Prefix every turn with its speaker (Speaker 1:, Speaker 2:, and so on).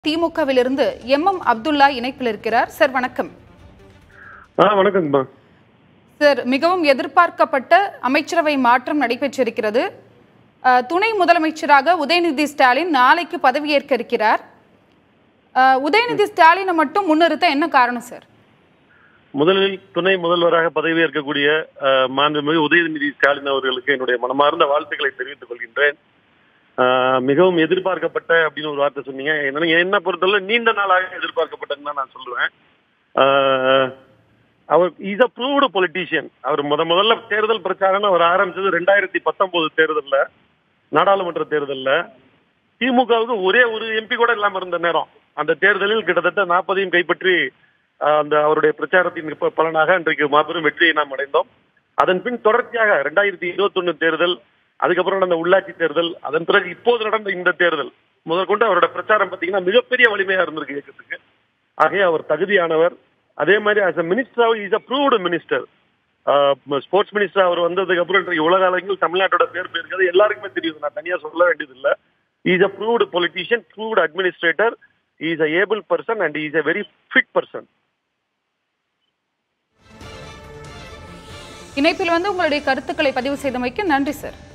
Speaker 1: திமுகவிலிருந்து அப்துல்லா இணைப்பில் இருக்கிறார். சார் வணக்கம்.
Speaker 2: வணக்கம்மா.
Speaker 1: சார், மிகவும் எதிர்பார்க்கப்பட்ட அமைச்சரவை மாற்றம் நடைபெற்றிருக்கிறது. துணை முதலமைச்சராக உதயநிதி ஸ்டாலின் நாளைக்கு பதவியேற்க இருக்கிறார். உதயநிதி ஸ்டாலினை மட்டும் முன்னிறுத்த என்ன காரணம் சார்?
Speaker 2: முதலில் துணை முதல்வராக பதவியேற்கக்கூடிய மாண்புமிகு உதயநிதி ஸ்டாலின் அவர்களுக்கு என்னுடைய மனமார்ந்த வாழ்த்துக்களை தெரிவித்துக் கொள்கின்றேன். மிகவும் எதிர்பார்க்கப்பட்ட அப்படின்னு ஒரு வார்த்தை சொன்னீங்க. என்ன பொறுத்தவரை நீண்ட நாளாக எதிர்பார்க்கப்பட்டதுன்னு தான் நான் சொல்லுவேன். அவர் இஸ் அ ப்ரூவ்டு பொலிட்டீஷியன். அவர் முதல்ல தேர்தல் பிரச்சாரம் அவர் ஆரம்பிச்சது 2019 தேர்தல்ல, நாடாளுமன்ற தேர்தல்ல. திமுகவுக்கு ஒரே ஒரு எம்பி கூட இல்லாம இருந்த நேரம். அந்த தேர்தலில் கிட்டத்தட்ட 40 கைப்பற்றி அந்த அவருடைய பிரச்சாரத்தின் பலனாக இன்றைக்கு மாபெரும் வெற்றியை நாம் அடைந்தோம். அதன் பின் தொடர்ச்சியாக 2021 தேர்தல், அதுக்கப்புறம் நடந்த உள்ளாட்சி தேர்தல், அதன் பிறகு இப்போது நடந்த இந்த தேர்தல் முதற்கொண்டு அவரோட பிரச்சாரம் பார்த்தீங்கன்னா மிகப்பெரிய வலிமையா இருந்திருக்கு இயக்கத்துக்கு. ஆகவே அவர் தகுதியானவர். அதே மாதிரி as a minister is a proved minister. Sports minister அவர் வந்ததுக்கு அப்புறம் இன்றைக்கு உலக அளவில் தமிழ்நாட்டோட பேர் போயிருக்கிறது எல்லாருக்குமே தெரியுது. நான் தனியா சொல்ல வேண்டியது இல்லை. Is a proved politician, proved administrator, is a able person and is a very fit person.
Speaker 1: இணைப்பில் உங்களுடைய கருத்துக்களை பதிவு செய்தமைக்கு நன்றி சார்.